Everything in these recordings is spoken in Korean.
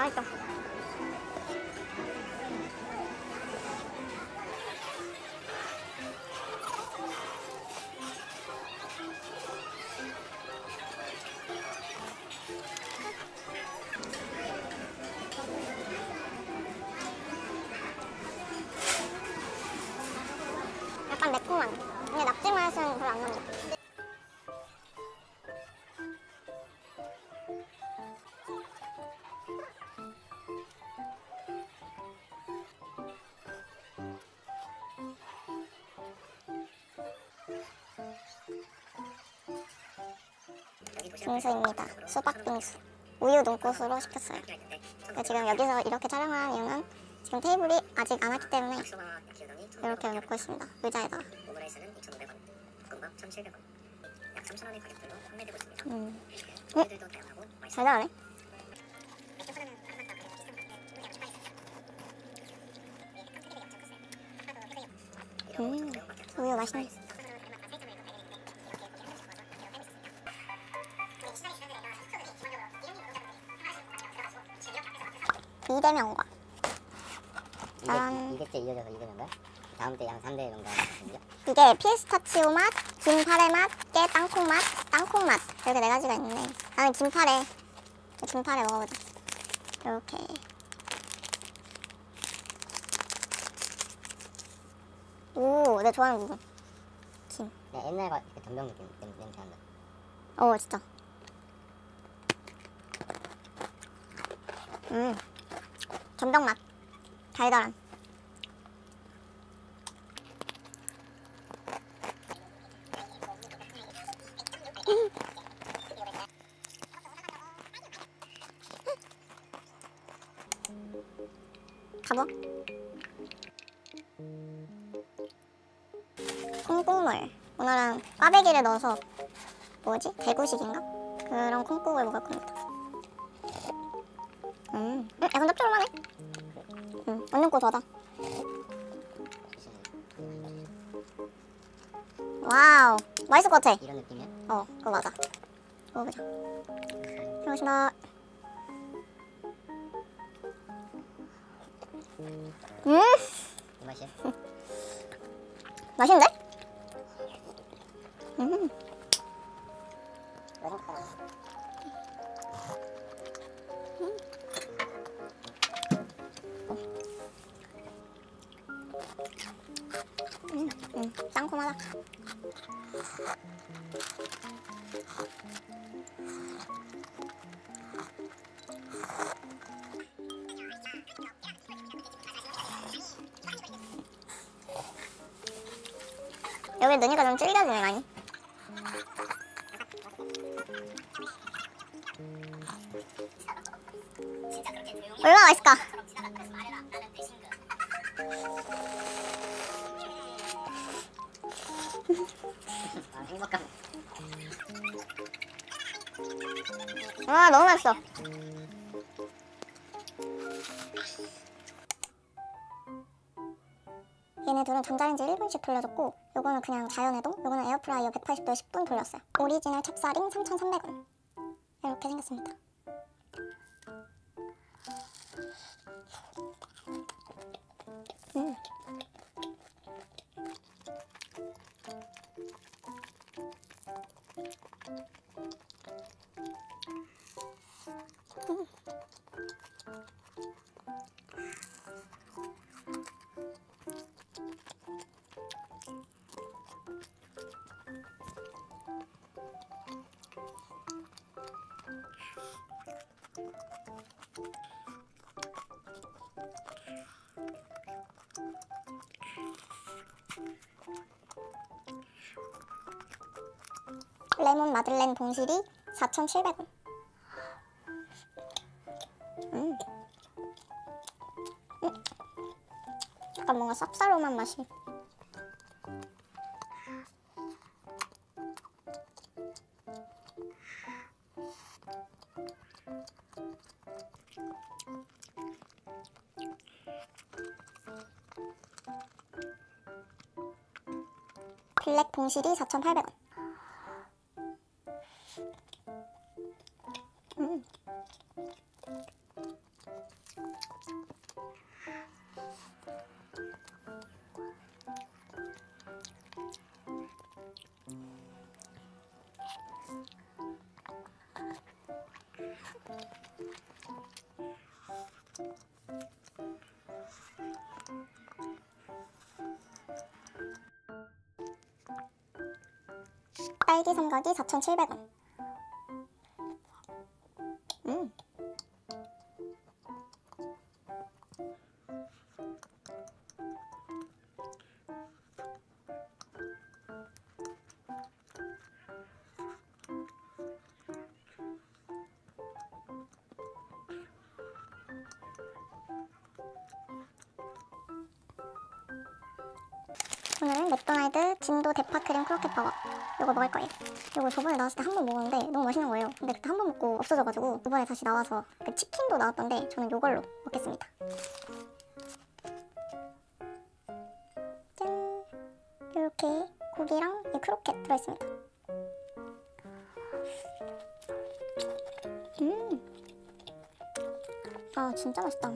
맛있어. 약간 매콤한. 근데 낙지 맛은 별로 안 나는 것 같아. 빙수입니다. 수박 빙수. 우유 눈꽃으로 시켰어요. 지금 여기서 이렇게 촬영한 이유는 지금 테이블이 아직 안 왔기 때문에 이렇게 놓고 있습니다. 의자에다가. 오므라이스는 2,500원, 볶음밥 1,700원. 약 3,000원의 가격들로 판매되고 있습니다. 메뉴들도 다양하고 잘 나가네. 우유 맛있네. 이대명과 짠. 2대째 이어져서 이대명과 다음 때 양 3대 정도 하거든요. 이게 피스타치오 맛, 김파래 맛, 깨 땅콩 맛, 땅콩 맛 이렇게 4가지가 있는데 나는 김파래 먹어보자. 이렇게 오, 내가 좋아하는 부분 김. 네, 옛날과 전병 느낌 냄새 난다. 진짜. 전병 맛 달달한. 가보. 콩국물. 오늘은 꽈배기를 넣어서 뭐지? 대구식인가? 그런 콩국을 먹을 겁니다. 약간 짭조름하네. 완전 고소하다. 와우, 맛있을 것 같아. 이런 느낌이야? 그거 맞아. 먹어보자. 들어가신다. 이 맛이야? 맛있는데? 쌍콤하다. 여기 넣으니까 좀 질겨지네 많이. 얼마나 맛있을까? 행복감. 너무 맛있어. 얘네 둘은 전자레인지 1분씩 돌려줬고 요거는 그냥 자연해동, 요거는 에어프라이어 180도에 10분 돌렸어요. 오리지널 찹쌀인 3,300원. 이렇게 생겼습니다. 레몬 마들렌 봉실이 4,700원. 약간 뭔가 쌉싸름한 맛이. 블랙 봉실이 4,800원. 딸기 삼각이 4,700원. 오늘은 맥도날드 진도 대파 크림 크로켓 버거 이거 먹을 거예요. 이거 저번에 나왔을 때 한 번 먹었는데 너무 맛있는 거예요. 근데 그때 한 번 먹고 없어져가지고 이번에 다시 나와서 그 치킨도 나왔던데 저는 이걸로 먹겠습니다. 짠! 이렇게 고기랑 이 크로켓 들어있습니다. 아 진짜 맛있다.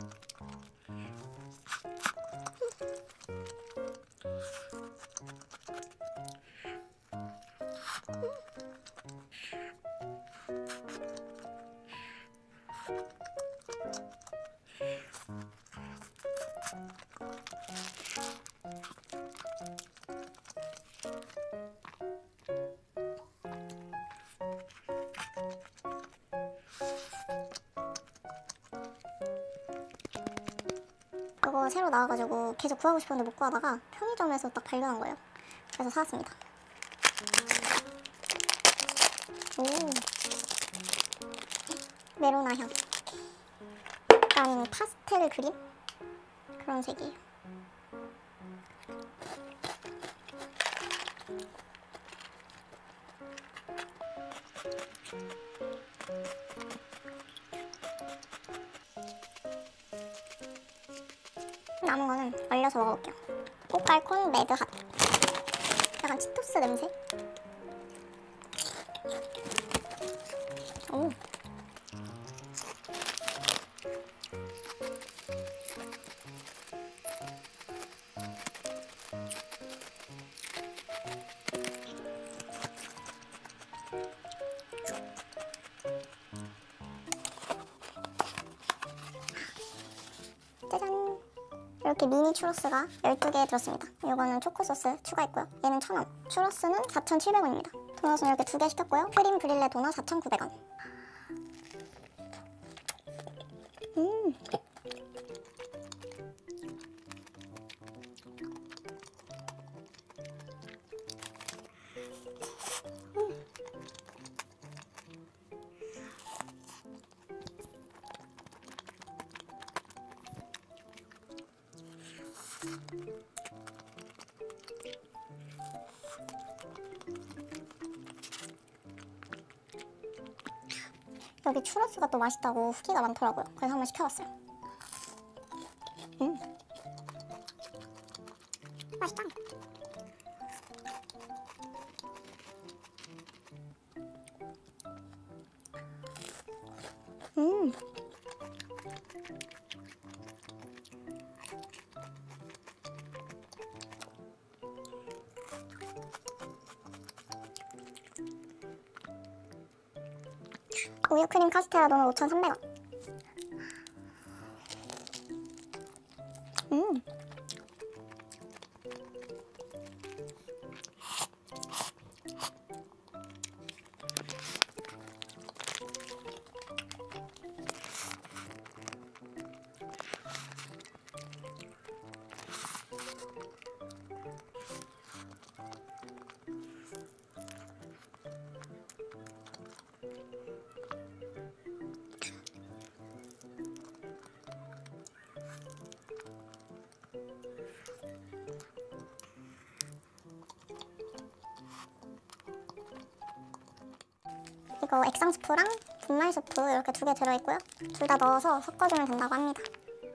이거 새로 나와가지고 계속 구하고 싶었는데 못 구하다가 편의점에서 딱 발견한 거예요. 그래서 사왔습니다. 오, 메로나 향. 약간 파스텔 그림? 그런 색이에요. 남은 거는 얼려서 먹어볼게요. 꽃갈콘 매드핫. 약간 치토스 냄새? 오. 짜잔! 이렇게 미니 추러스가 12개 들었습니다. 이거는 초코소스 추가했고요. 얘는 1,000원. 추러스는 4,700원입니다. 도넛은 이렇게 2개 시켰고요. 크림 브릴레 도넛 4,900원. 여기 추러스가 또 맛있다고 후기가 많더라고요. 그래서 한번 시켜봤어요. 맛있다. 우유 크림 카스테라 도넛 5,300원. 이거 액상 스프랑 분말 스프 이렇게 2개 들어있고요. 둘 다 넣어서 섞어주면 된다고 합니다.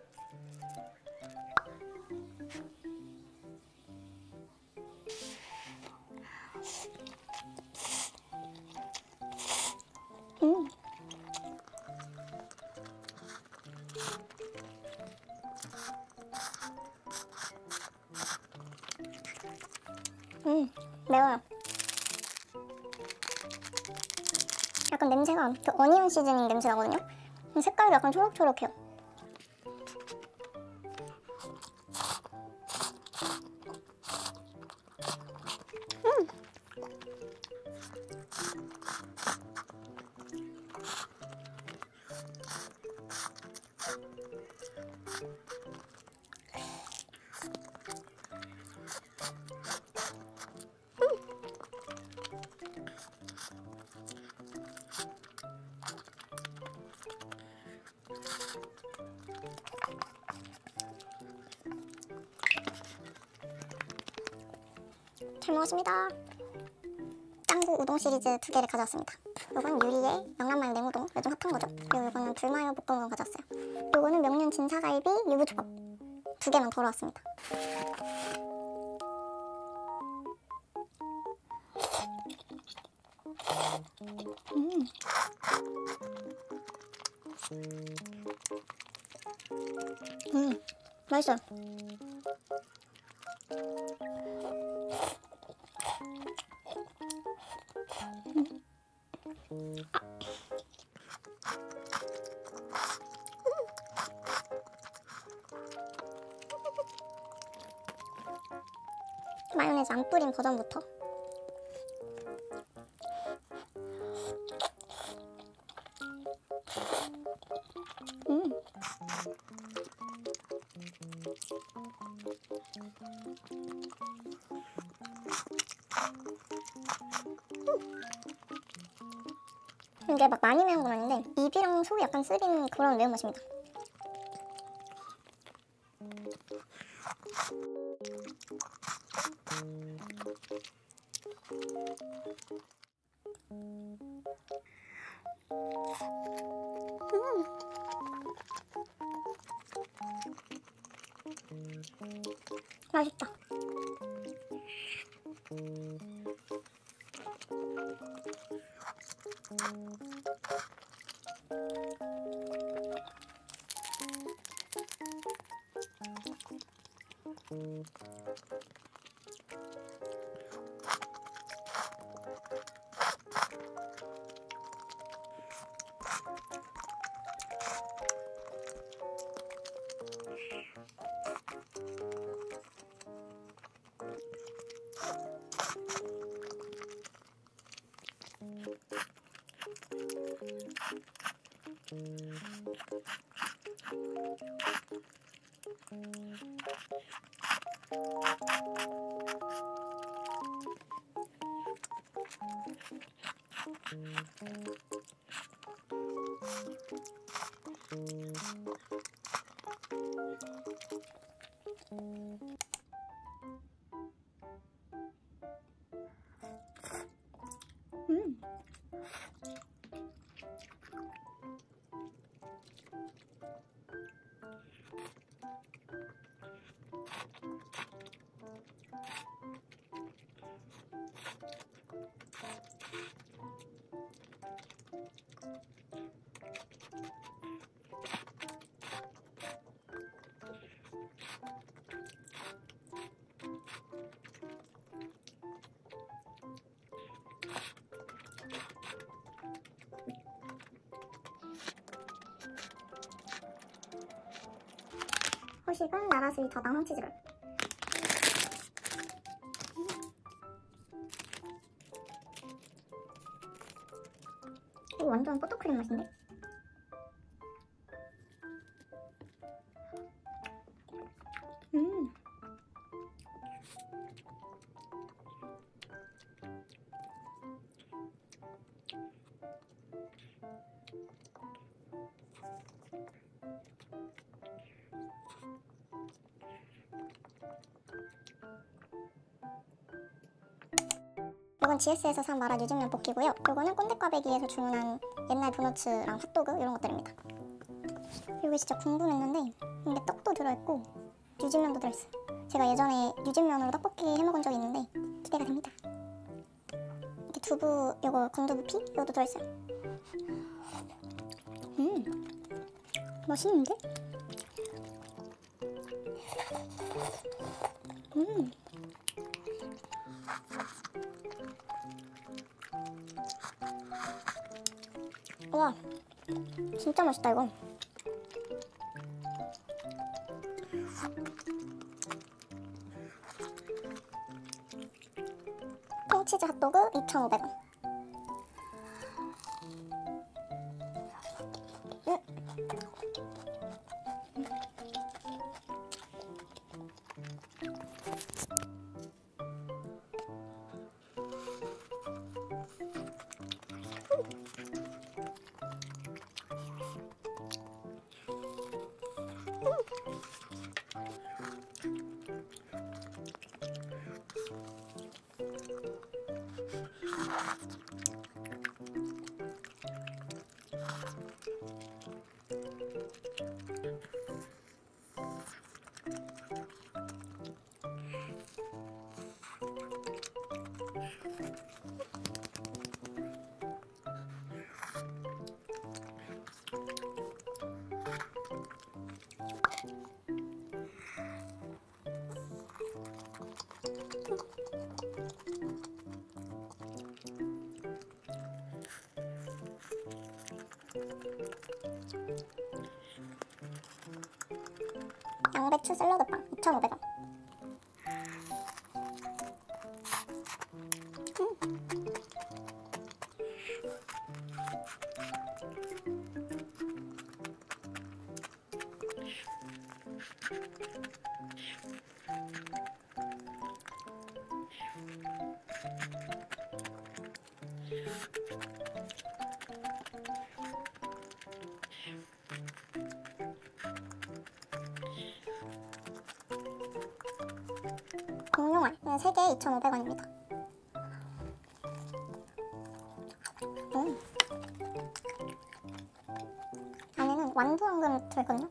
매워요. 약간 냄새가 그 어니언 시즈닝 냄새 나거든요. 색깔도 약간 초록초록해요. 잘 먹었습니다. 짱구 우동 시리즈 2개를 가져왔습니다. 요건 유리의 명란마요 냉우동, 요즘 핫한 거죠. 그리고 요거는 불마요 볶음을 가져왔어요. 요거는 명륜 진사갈비 유부초밥 2개만 덜어 왔습니다. 맛있어요. 마요네즈 안 뿌린 버전부터. 이게 막 많이 매운 건 아닌데 입이랑 속이 약간 쓰린 그런 매운맛입니다. 맛있다. 후식은 나라스위터당 황치즈롤. 이거 완전 포토크림 맛인데? 이건 GS에서 산 마라 유진면 볶이고요. 이거는 꼰대꽈배기에서 주문한 옛날 도너츠랑 핫도그 이런 것들입니다. 이게 진짜 궁금했는데 이게 떡도 들어있고 유진면도 들어있어요. 제가 예전에 유진면으로 떡볶이 해먹은 적이 있는데 기대가 됩니다. 이렇게 두부, 이거 건두부피 이것도 들어있어요. 맛있는데? 와, 진짜 맛있다 이거. 치즈 핫도그 2,500원. 양배추 샐러드빵 2,500원. 공룡알 3개에 2,500원입니다. 안에는 완두황금 들어있거든요.